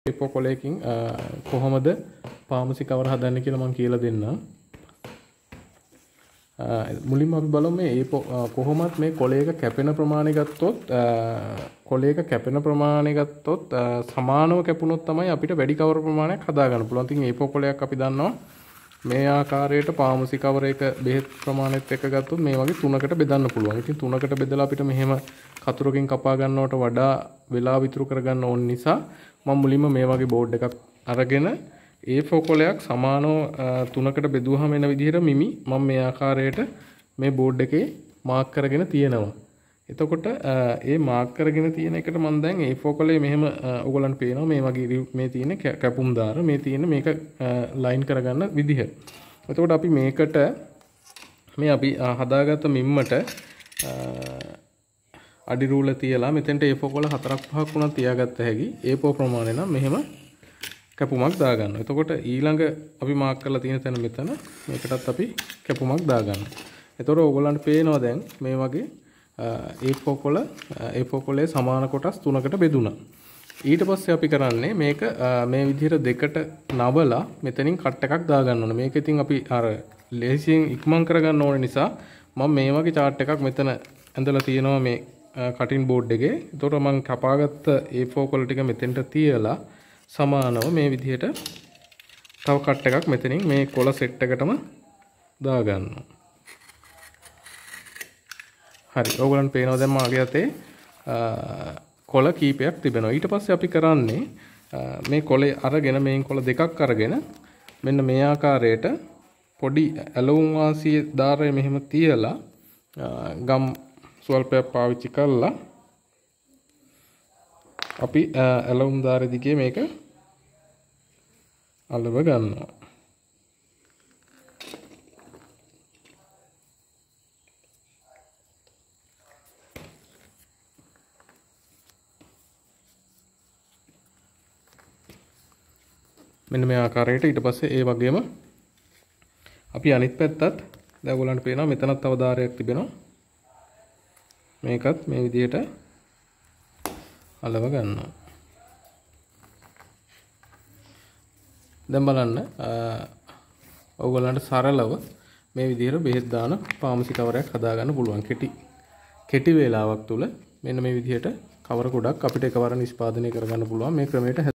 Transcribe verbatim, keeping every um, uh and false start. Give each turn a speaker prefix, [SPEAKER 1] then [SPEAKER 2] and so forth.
[SPEAKER 1] ඒපෝ කොලයකින් කොහොමද පාමසි කවර හදන්නේ කියලා මම කියලා දෙන්නම්. මුලින්ම අපි බලමු මේ ඒපෝ කොහොමත් මේ කොලයක කැපෙන ප්‍රමාණය ගත්තොත් කොලයක කැපෙන ප්‍රමාණය ගත්තොත් සමානව කැපුණොත් තමයි අපිට වැඩි කවර ප්‍රමාණයක් හදා ගන්න පුළුවන්. ඉතින් ඒපෝ කොලයක් අපි දන්නවා මේ ආකාරයට පාමසි කවරයක බෙහෙත් ප්‍රමාණයත් එක්ක ගත්තොත් මේ වගේ තුනකට බෙදන්න පුළුවන්. ඉතින් තුනකට බෙදලා අපිට මෙහෙම කතුරකින් කපා ගන්නවට වඩා වෙලා විතර කරගන්න ඕන නිසා මම මුලින්ම මේ වගේ බෝඩ් එකක් අරගෙන ඒ ෆෝ කොලයක් සමානව තුනකට බෙදුවාම එන විදිහට මිමි මම මේ ආකාරයට මේ බෝඩ් එකේ මාක් කරගෙන තියෙනවා. එතකොට ඒ මාක් කරගෙන තියෙන එකට මම දැන් ඒ ෆෝ කොලේ මෙහෙම ඔයගලන්ට පේනවා මේ වගේ මේ තියෙන කැපුම් දාර මේ තියෙන මේක ලයින් කරගන්න විදිහ. එතකොට අපි මේකට මේ අපි හදාගත්ත මිම්මට අඩි රූල තියලා මෙතෙන්ට ඒ ෆෝ කොල හතරක් පහක් වුණා තියාගත්ත හැකි ඒ ෆෝ ප්‍රමාණය නම් මෙහෙම කැපුමක් දා ගන්න. එතකොට ඊළඟ අපි මාක් කරලා තියෙන තැන මෙතන මේකටත් අපි කැපුමක් දා ගන්න. එතකොට ඕගොල්ලන්ට පේනවා දැන් මේ වගේ ඒ ෆෝ කොල ඒ ෆෝ කොලේ සමාන කොටස් තුනකට බෙදුණා. ඊට පස්සේ අපි කරන්නේ මේක මේ විදිහට දෙකට නවලා මෙතනින් කට් එකක් දා ගන්න ඕනේ. මේක ඉතින් අපි අර ලේසියෙන් ඉක්මන් කරගන්න ඕන නිසා මම මේ වගේ chart එකක් මෙතන ඇඳලා තියෙනවා මේ කටින් බෝඩ් එකේ. එතකොට මම කපාගත්ත ඒ ෆෝ කොල ටික මෙතෙන්ට තියලා සමානව මේ විදිහට තව කට් එකක් මෙතනින් මේ කොල සෙට් එකටම දා ගන්නවා. හරි. ඕගොල්ලන්ට පේනවා දැන් මාගේ අතේ කොල කීපයක් තිබෙනවා. ඊට පස්සේ අපි කරන්නේ මේ කොලේ අරගෙන මේන් කොල දෙකක් අරගෙන මෙන්න මේ ආකාරයට පොඩි ඇලවුම් වාසියේ දාරය මෙහෙම තියලා ගම් ස්වල්පයක් පාවිච්චි කරලා අපි ඇලවුම් දාරෙ දිගේ මේක අලව ගන්නවා. මෙන්න මේ ආකාරයට ඊට පස්සේ ඒ වගේම අපි අනිත් පැත්තත් දැන් ඔයගොල්ලන්ට පේනවා මෙතනත් තව දාරයක් තිබෙනවා. මේකත් මේ විදිහට අලව ගන්නවා. දැන් බලන්න ඔයගොල්ලන්ට සරලව මේ විදිහට බෙහෙත් දාන පාමසි කවරයක් හදා ගන්න පුළුවන්. කෙටි කෙටි වේලාවක් තුල මෙන්න මේ විදිහට කවර ගොඩක් අපිට එකවර නිෂ්පාදනය කරගන්න පුළුවන් මේ ක්‍රමයට.